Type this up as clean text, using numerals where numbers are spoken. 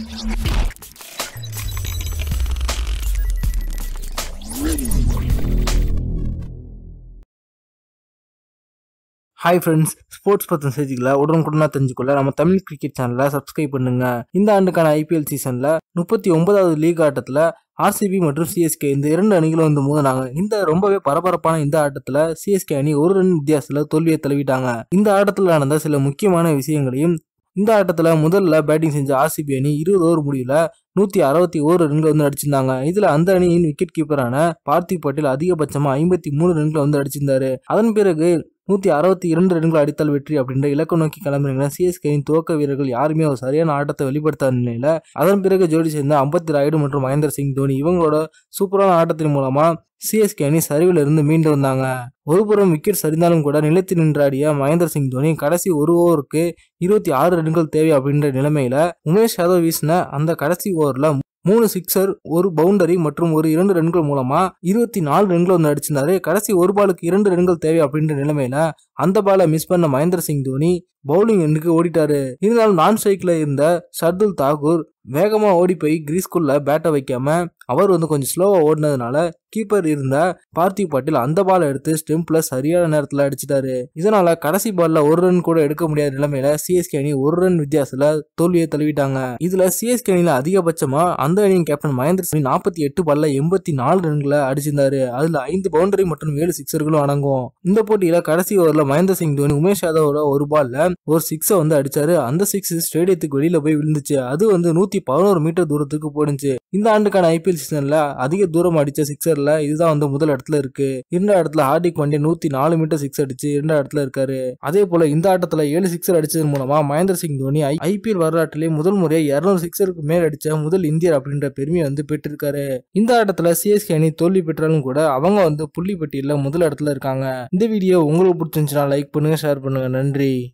Hi friends, sports பற்றின செய்திகளை உடனுக்குடனா தெரிஞ்சுக்கொள்ள நம்ம தமிழ் கிரிக்கெட் சேனலை சப்ஸ்கிரைப் பண்ணுங்க. இந்த ஆண்டுக்கான ஐபிஎல் சீசன்ல 39வது லீக் ஆட்டத்தில் ஆர்சிபி மற்றும் சிஎஸ்கே இந்த இரண்டு அணிகளும் வந்து மோதினாங்க. இந்த ரொம்பவே பரபரப்பான இந்த ஆட்டத்தில் சிஎஸ்கே அணி ஒரு ரன் வித்தியாசத்தில் தோல்வியை தழுவிட்டாங்க. இந்த ஆட்டத்தில் நடந்த சில முக்கியமான விஷயங்களையும், இந்த ஆட்டத்தில் முதல்ல பேட்டிங் செஞ்ச ஆர்சிபி அணி 20 ஓவர் முடிவில் 161 ரன்கள் வந்து அடிச்சிருந்தாங்க. இதுல அந்த அணியின் விக்கெட் கீப்பரான பார்த்திவ் பட்டேல் அதிகபட்சமா 53 ரன்கள் வந்து அடிச்சிருந்தாரு. அதன் பிறகு 162 ரன்கள் அடித்தால் வெற்றி அப்படின்ற இலக்கு நோக்கி கிளம்பின சிஎஸ்கேயின் துவக்க வீரர்கள் யாருமே ஒரு சரியான ஆட்டத்தை வெளிப்படுத்தாத நிலையில அதன் பிறகு ஜோடி சேர்ந்த அம்பத்தி ராயுடு மற்றும் மகேந்திர சிங் தோனி இவங்களோட சூப்பரான ஆட்டத்தின் மூலமா சிஎஸ்கே அணி சரிவில் இருந்து மீண்டு வந்தாங்க. ஒருபுறம் விக்கெட் சரிந்தாலும் கூட நிலைத்து நின்றாடிய மகேந்திர சிங் தோனி கடைசி ஒரு ஓவருக்கு 26 ரன்கள் தேவை அப்படின்ற நிலைமையில உமேஷ் யாதவ் வீசின அந்த கடைசி ஓவர்ல 3 சிக்ஸர், 1 பவுண்டரி மற்றும் 2 ரன்கள் மூலமா 24 ரன்கள் வந்து அடிச்சிருந்தாரு. கடைசி ஒரு பாலுக்கு 2 ரன்கள் தேவை அப்படின்ற நிலைமையில அந்த பாலை மிஸ் பண்ண மகேந்திர சிங் தோனி பவுலிங் எண்டுக்கு ஓடிட்டாரு. இருந்தாலும் நான் ஸ்ட்ரைக்ல இருந்த ஷர்துல் தாக்கூர் வேகமா ஓடி போய் கிரீஸ்குள்ள பேட்டை வைக்காம அவர் வந்து கொஞ்சம் ஸ்லோவா ஓடினதுனால கீப்பர் இருந்த பார்த்திவ் பட்டேல் அந்த பால் எடுத்து ஸ்டெம்ப்ல சரியான நேரத்துல அடிச்சிட்டாரு. இதனால கடைசி பால்ல ஒரு ரன் கூட எடுக்க முடியாத நிலைமையில சிஎஸ்கே அணி ஒரு ரன் வித்தியாசத்துல தோல்வியை தழுவிட்டாங்க. இதுல சிஎஸ்கே அணியில அதிகபட்சமா அந்த அணியின் கேப்டன் மகேந்திர சிங் 48 பால்ல 84 ரன்களை அடிச்சிருந்தாரு. அதுல 5 பவுண்டரி மற்றும் 7 சிக்ஸர்களும் அடங்கும். இந்த போட்டியில கடைசி ஓவர்ல மகேந்திர சிங் தோனி உமேஷ் யாதவோட ஒரு பால்ல ஒரு சிக்ஸை வந்து அடிச்சாரு. அந்த சிக்ஸ் ஸ்டேடியத்துக்கு வெளியில போய் விழுந்துச்சு. அது வந்து 111 மீட்டர் தூரத்துக்கு போயிடுச்சு. இந்த ஆண்டுக்கான ஐபிஎல் சீசன்ல அதிக தூரம் அடிச்ச சிக்ஸர்ல இதுதான் வந்து முதல் இடத்துல இருக்கு. இரண்டாவது இடத்துல ஹார்திக் பாண்டியா 104 மீட்டர் சிக்ஸ் அடிச்சு இரண்டாவது இடத்துல இருக்காரு. அதே போல இந்த ஆட்டத்துல 7 சிக்ஸர் அடிச்சதன் மூலமா மகேந்திர சிங் தோனி ஐபிஎல் வரலாற்றிலே முதல் முறையா 200 சிக்ஸருக்கு மேல் அடிச்ச முதல் இந்தியர் அப்படின்ற பெருமையை வந்து பெற்றிருக்காரு. இந்த ஆட்டத்துல சிஎஸ்கே அணி தோல்வி பெற்றாலும் கூட அவங்க வந்து புள்ளி பட்டியல முதல் இடத்துல இருக்காங்க. இந்த வீடியோ உங்களுக்கு பிடிச்சிருந்துச்சுன்னா லைக் பண்ணுங்க, ஷேர் பண்ணுங்க. நன்றி.